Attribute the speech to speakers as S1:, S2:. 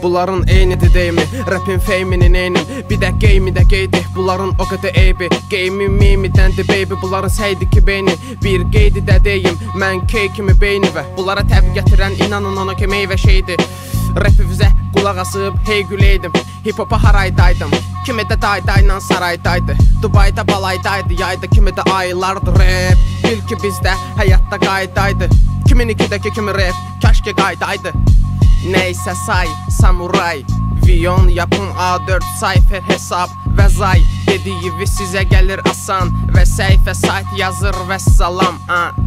S1: Bunların eynidir deyimi, rapin feyminin eynim. Bir də geymi də qeydi, bunların o qədər eybi. Geymin mimidəndir baby, bunların səydi ki beyni. Bir qeydi də deyim, mən key kimi beyni və bunlara təbii gətirən inanın ona ki meyvə şeydir. Rapivizə qulaq asıb hey güleydim, hip-hopa haraydaydım, kimi də daydayla saraydaydı. Dubayda balaydaydı, yayda kimi də aylardı rap. Bil ki bizdə həyatda qaydaydı, kimin ikidəki kimi rap, kaşki qaydaydı. Neysə say, samuray, Viyon yapın A4 sayfer hesab və zay. Dediyi sizə gəlir asan və səhifə sayt yazır və salam.